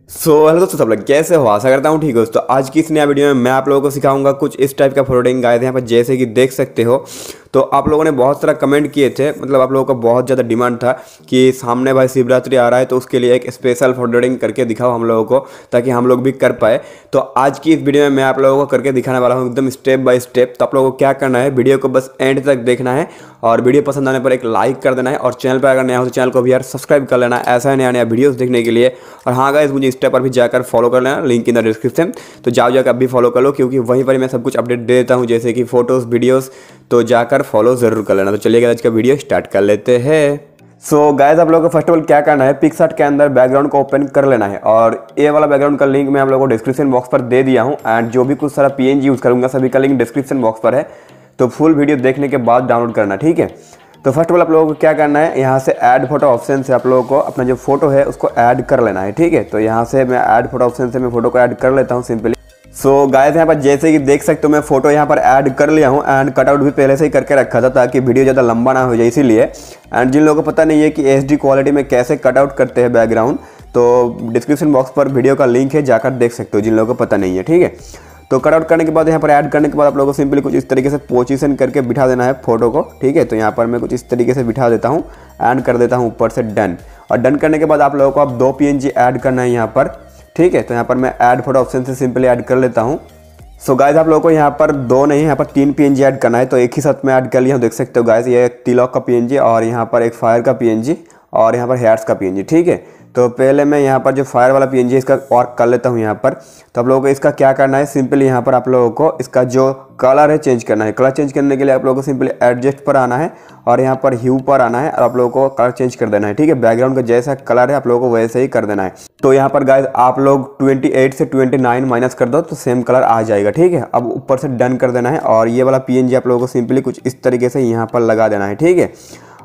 Hello दोस्तों, सब लोग कैसे हो? आशा करता हूँ ठीक हो। तो आज की इस नया वीडियो में मैं आप लोगों को सिखाऊंगा कुछ इस टाइप का फोटो एडिटिंग गाइड यहाँ पर जैसे कि देख सकते हो। तो आप लोगों ने बहुत सारा कमेंट किए थे, मतलब आप लोगों का बहुत ज़्यादा डिमांड था कि सामने भाई शिवरात्रि आ रहा है तो उसके लिए एक स्पेशल फोटो एडिटिंग करके दिखाओ हम लोगों को, ताकि हम लोग भी कर पाए। तो आज की इस वीडियो में मैं आप लोगों को करके दिखाने वाला हूँ एकदम स्टेप बाय स्टेप। तो आप लोगों को क्या करना है, वीडियो को बस एंड तक देखना है और वीडियो पसंद आने पर एक लाइक कर देना है और चैनल पर अगर नया हो तो चैनल को भी यार सब्सक्राइब कर लेना है ऐसा नया नया वीडियोस देखने के लिए। और हाँ गाइस, मुझे इंस्टा पर भी जाकर फॉलो कर लेना, लिंक इन द डिस्क्रिप्शन। तो जाकर अब भी फॉलो कर लो, क्योंकि वहीं पर मैं सब कुछ अपडेट दे देता हूँ जैसे कि फोटोज़ वीडियोज़। तो जाकर फॉलो ज़रूर कर लेना। तो चलिए आज का वीडियो स्टार्ट कर लेते हैं। सो गाइस, आप लोगों को फर्स्ट ऑफ ऑल क्या करना है, पिक्सआर्ट के अंदर बैकग्राउंड को ओपन कर लेना है और ये वाला बैकग्राउंड का लिंक मैं आप लोगों को डिस्क्रिप्शन बॉक्स पर दे दिया हूँ। एंड जो भी कुछ सारा पीएनजी यूज़ करूँगा सभी का लिंक डिस्क्रिप्शन बॉक्स पर है। तो फुल वीडियो देखने के बाद डाउनलोड करना, ठीक है। तो फर्स्ट ऑफ ऑल आप लोगों को क्या करना है, यहाँ से ऐड फोटो ऑप्शन से आप लोगों को अपना जो फोटो है उसको ऐड कर लेना है, ठीक है। तो यहाँ से मैं ऐड फोटो ऑप्शन से मैं फोटो को ऐड कर लेता हूँ सिंपली। सो गाइस, यहाँ पर जैसे कि देख सकते हो मैं फोटो यहाँ पर ऐड कर लिया हूँ एंड कटआउट भी पहले से ही करके रखा था ताकि वीडियो ज़्यादा लंबा ना हो जाए इसीलिए। एंड जिन लोगों को पता नहीं है कि एचडी क्वालिटी में कैसे कटआउट करते हैं बैकग्राउंड, तो डिस्क्रिप्शन बॉक्स पर वीडियो का लिंक है, जाकर देख सकते हो जिन लोगों को पता नहीं है, ठीक है। तो कटआउट करने के बाद यहाँ पर ऐड करने के बाद आप लोगों को सिंपली कुछ इस तरीके से पोजीशन करके बिठा देना है फोटो को, ठीक है। तो यहाँ पर मैं कुछ इस तरीके से बिठा देता हूँ एंड कर देता हूँ ऊपर से डन। और डन करने के बाद आप लोगों को अब 2 पीएनजी ऐड करना है यहाँ पर, ठीक है। तो यहाँ पर मैं ऐड फोटो ऑप्शन से सिंपली ऐड कर लेता हूँ। सो गाइस, आप लोगों को यहाँ पर 2 नहीं यहाँ पर 3 पीएनजी ऐड करना है। तो एक ही साथ में ऐड कर लिया हूँ, देख सकते हो गाइस। ये एक तिलक का पीएनजी और यहाँ पर एक फायर का पीएनजी और यहाँ पर हेयर्स का पीएनजी, ठीक है। तो पहले मैं यहाँ पर जो फायर वाला पीएनजी है इसका और कर लेता हूँ यहाँ पर। तो आप लोगों को इसका क्या करना है, सिंपली यहाँ पर आप लोगों को इसका जो कलर है चेंज करना है। कलर चेंज करने के लिए आप लोगों को सिंपली एडजस्ट पर आना है और यहाँ पर ह्यू पर आना है और आप लोगों को कलर चेंज कर देना है, ठीक है। बैकग्राउंड का जैसा कलर है आप लोगों को वैसे ही कर देना है। तो यहाँ पर गाइस आप लोग 28 से 29 माइनस कर दो तो सेम कलर आ जाएगा, ठीक है। अब ऊपर से डन कर देना है और ये वाला पीएनजी आप लोगों को सिंपली कुछ इस तरीके से यहाँ पर लगा देना है, ठीक है।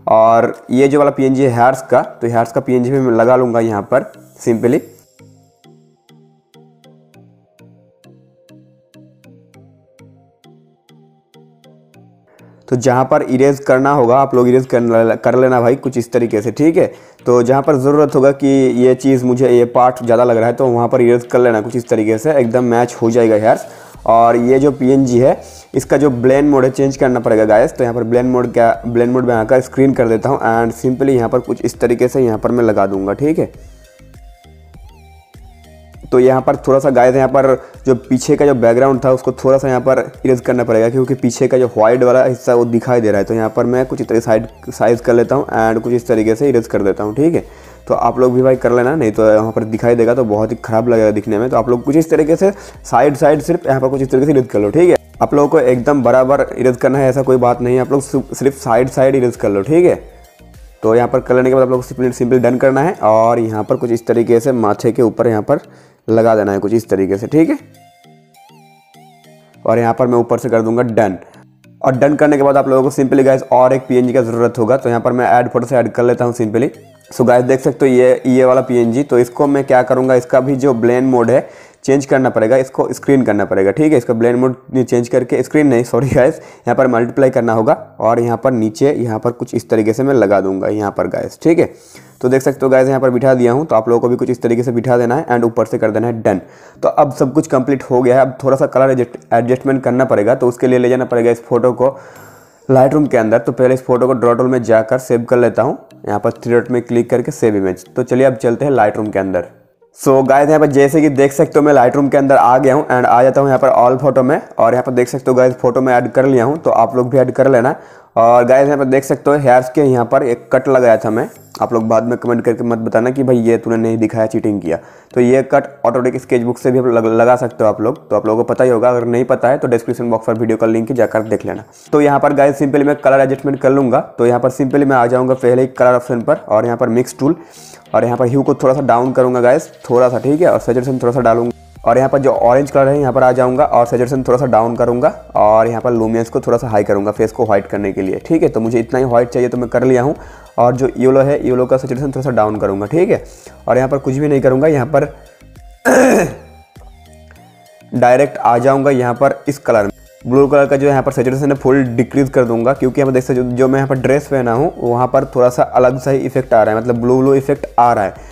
और ये जो वाला पीएनजी है हेयर्स का, तो हेयर्स का पीएनजी भी मैं लगा लूँगा यहाँ पर सिंपली। तो जहाँ पर इरेज करना होगा आप लोग इरेज कर लेना भाई कुछ इस तरीके से, ठीक है। तो जहाँ पर ज़रूरत होगा कि ये चीज़ मुझे ये पार्ट ज़्यादा लग रहा है तो वहाँ पर इरेज कर लेना कुछ इस तरीके से, एकदम मैच हो जाएगा हेयर्स। और ये जो पीएनजी है इसका जो ब्लेंड मोड है चेंज करना पड़ेगा गाइस। तो यहाँ पर ब्लेंड मोड में आकर स्क्रीन कर देता हूँ एंड सिंपली यहाँ पर कुछ इस तरीके से यहाँ पर मैं लगा दूंगा, ठीक है। तो यहाँ पर थोड़ा सा गाइस यहाँ पर जो पीछे का जो बैकग्राउंड था उसको थोड़ा सा यहाँ पर इरेज करना पड़ेगा, क्योंकि पीछे का जो व्हाइट वाला हिस्सा वो दिखाई दे रहा है। तो यहाँ पर मैं कुछ इस तरीके साइज कर लेता हूँ एंड कुछ इस तरीके से इरेज कर देता हूँ, ठीक है। तो आप लोग भी भाई कर लेना, नहीं तो यहाँ पर दिखाई देगा तो बहुत ही ख़राब लगेगा दिखने में। तो आप लोग कुछ इस तरीके से साइड सिर्फ यहाँ पर कुछ इस तरीके से इरेज कर लो, ठीक है। आप लोगों को एकदम बराबर इरेज करना है ऐसा कोई बात नहीं है, आप लोग सिर्फ साइड इरेज कर लो, ठीक है। तो यहाँ पर कर लेने के बाद आप लोग को सिंपली डन करना है और यहाँ पर कुछ इस तरीके से माथे के ऊपर यहाँ पर लगा देना है कुछ इस तरीके से, ठीक है। और यहाँ पर मैं ऊपर से कर दूंगा डन। और डन करने के बाद आप लोगों को सिंपली गाइस और एक पीएनजी का ज़रूरत होगा। तो यहाँ पर मैं ऐड फोटो से ऐड कर लेता हूँ सिंपली। सो गाइस देख सकते हो ये वाला पीएनजी, तो इसको मैं क्या करूँगा, इसका भी जो ब्लेंड मोड है चेंज करना पड़ेगा, इसको स्क्रीन करना पड़ेगा, ठीक है। इसका ब्लेंड मोड चेंज करके स्क्रीन नहीं सॉरी गाइस, यहाँ पर मल्टीप्लाई करना होगा और यहाँ पर नीचे यहाँ पर कुछ इस तरीके से मैं लगा दूंगा यहाँ पर गाइस, ठीक है। तो देख सकते हो गाइस यहाँ पर बिठा दिया हूँ। तो आप लोगों को भी कुछ इस तरीके से बिठा देना है एंड ऊपर से कर देना है डन। तो अब सब कुछ कंप्लीट हो गया है। अब थोड़ा सा कलर एडजस्टमेंट करना पड़ेगा, तो उसके लिए ले जाना पड़ेगा इस फोटो को लाइट रूम के अंदर। तो पहले इस फोटो को ड्रॉ टूल में जाकर सेव कर लेता हूँ, यहाँ पर 3 डॉट में क्लिक करके सेव इमेज। तो चलिए अब चलते हैं लाइट रूम के अंदर। सो गाइस यहाँ पर जैसे कि देख सकते हो मैं लाइट रूम के अंदर आ गया हूँ एंड आ जाता हूँ यहाँ पर ऑल फोटो में। और यहाँ पर देख सकते हो गाइस फोटो में ऐड कर लिया हूँ, तो आप लोग भी ऐड कर लेना। और गाइस यहाँ पर देख सकते हो हेयर्स के यहाँ पर एक कट लगाया था मैं, आप लोग बाद में कमेंट करके मत बताना कि भाई ये तूने नहीं दिखाया, चीटिंग किया। तो ये कट ऑटोडेस्क स्केच बुक से भी लगा सकते हो आप लोग, तो आप लोगों को पता ही होगा। अगर नहीं पता है तो डिस्क्रिप्शन बॉक्स पर वीडियो का लिंक है, जाकर देख लेना। तो यहाँ पर गाइस सिंपली मैं कलर एडजस्टमेंट कर लूँगा। तो यहाँ पर सिंपली मैं आ जाऊँगा पहले ही कलर ऑप्शन पर और यहाँ पर मिक्स टूल और यहाँ पर ह्यू को थोड़ा सा डाउन करूँगा गाइस, थोड़ा सा, ठीक है। और सैचुरेशन थोड़ा सा डालूंगा और यहाँ पर जो ऑरेंज कलर है यहाँ पर आ जाऊँगा और सैचुरेशन थोड़ा सा डाउन करूँगा और यहाँ पर लुमिनेंस को थोड़ा सा हाई करूँगा फेस को व्हाइट करने के लिए, ठीक है। तो मुझे इतना ही व्हाइट चाहिए तो मैं कर लिया हूँ। और जो येलो है येलो का सैचुरेशन थोड़ा सा डाउन करूँगा, ठीक है। और यहाँ पर कुछ भी नहीं करूँगा, यहाँ पर डायरेक्ट आ जाऊँगा यहाँ पर इस कलर में, ब्लू कलर का जो यहाँ पर सैचुरेशन है फुल डिक्रीज कर दूंगा, क्योंकि यहाँ पर देख सकते जो मैं यहाँ पर ड्रेस पहना हूँ वहाँ पर थोड़ा सा अलग सा ही इफेक्ट आ रहा है, मतलब ब्लू इफेक्ट आ रहा है।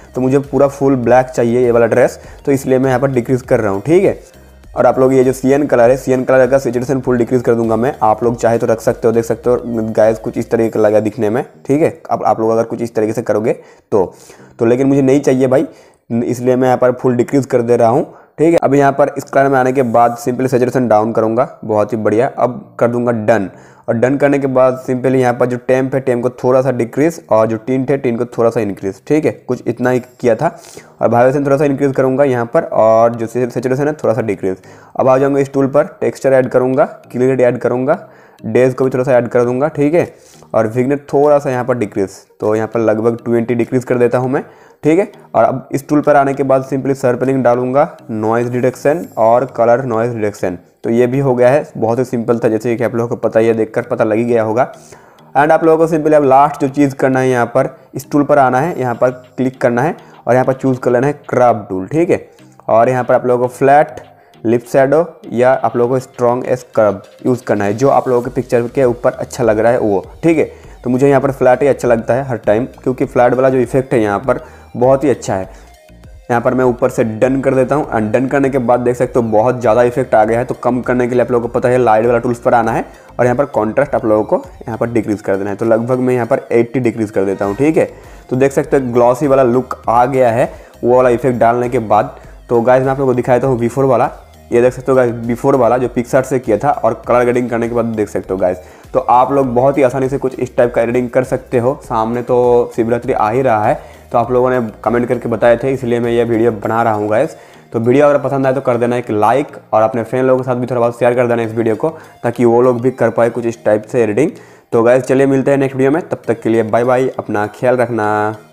तो मुझे पूरा फुल ब्लैक चाहिए ये वाला ड्रेस, तो इसलिए मैं यहाँ पर डिक्रीज़ कर रहा हूँ, ठीक है। और आप लोग ये जो CN कलर है, CN कलर का सैचुरेशन फुल डिक्रीज़ कर दूंगा मैं। आप लोग चाहे तो रख सकते हो, देख सकते हो गाइस कुछ इस तरीके का लगा दिखने में, ठीक है। अब आप लोग अगर कुछ इस तरीके से करोगे तो लेकिन मुझे नहीं चाहिए भाई, इसलिए मैं यहाँ पर फुल डिक्रीज़ कर दे रहा हूँ, ठीक है। अब यहाँ पर इस कलर में आने के बाद सिंपली सैचुरेशन डाउन करूँगा, बहुत ही बढ़िया। अब कर दूंगा डन, और डन करने के बाद सिंपली यहाँ पर जो टेम्प है, टेम्प को थोड़ा सा डिक्रीज़, और जो टिंट है, टिंट को थोड़ा सा इंक्रीज़, ठीक है। कुछ इतना ही किया था। और वाइब्रेशन थोड़ा सा इंक्रीज़ करूँगा यहाँ पर, और जो सैचुरेशन है थोड़ा सा डिक्रीज़। अब आ जाऊँगा इस टूल पर, टेक्सचर ऐड करूँगा, क्लियरिटी ऐड करूँगा, डेज को भी थोड़ा सा ऐड कर दूँगा, ठीक है। और विग्नेट थोड़ा सा यहाँ पर डिक्रीज़, तो यहाँ पर लगभग 20 डिक्रीज़ कर देता हूँ मैं, ठीक है। और अब इस टूल पर आने के बाद सिंपली सर्पलिंग डालूंगा, नॉइज़ रिडक्शन और कलर नॉइज़ रिडक्शन, तो ये भी हो गया है। बहुत ही सिंपल था, जैसे कि आप लोगों को पता ही है, देखकर पता लग ही गया होगा। एंड आप लोगों को सिंपली अब लास्ट जो चीज़ करना है, यहाँ पर इस टूल पर आना है, यहाँ पर क्लिक करना है, और यहाँ पर चूज़ कर लेना है क्रॉप टूल, ठीक है। और यहाँ पर आप लोगों को फ्लैट लिप शैडो या आप लोगों को स्ट्रॉन्ग एस कर्व यूज़ करना है, जो आप लोगों के पिक्चर के ऊपर अच्छा लग रहा है वो, ठीक है। तो मुझे यहाँ पर फ्लैट ही अच्छा लगता है हर टाइम, क्योंकि फ्लैट वाला जो इफेक्ट है यहाँ पर बहुत ही अच्छा है। यहाँ पर मैं ऊपर से डन कर देता हूँ, एंड डन करने के बाद देख सकते हो बहुत ज़्यादा इफेक्ट आ गया है। तो कम करने के लिए आप लोगों को पता है लाइट वाला टूल्स पर आना है, और यहाँ पर कॉन्ट्रास्ट आप लोगों को यहाँ पर डिक्रीज़ कर देना है। तो लगभग मैं यहाँ पर 80 डिक्रीज़ कर देता हूँ, ठीक है। तो देख सकते हो ग्लॉसी वाला लुक आ गया है वो वाला इफेक्ट डालने के बाद। तो गाइस मैं आप लोगों को दिखाता हूँ बिफोर वाला, ये देख सकते हो गाइस बिफोर वाला जो पिक्सआर्ट से किया था, और कलर ग्रेडिंग करने के बाद देख सकते हो गाइस। तो आप लोग बहुत ही आसानी से कुछ इस टाइप का एडिटिंग कर सकते हो। सामने तो शिवरात्रि आ ही रहा है, तो आप लोगों ने कमेंट करके बताए थे, इसलिए मैं ये वीडियो बना रहा हूँ गाइस। तो वीडियो अगर पसंद आए तो कर देना एक लाइक, और अपने फ्रेंड लोगों के साथ भी थोड़ा बहुत शेयर कर देना इस वीडियो को, ताकि वो लोग भी कर पाए कुछ इस टाइप से एडिटिंग। तो गाइस चलिए मिलते हैं नेक्स्ट वीडियो में, तब तक के लिए बाय बाय, अपना ख्याल रखना।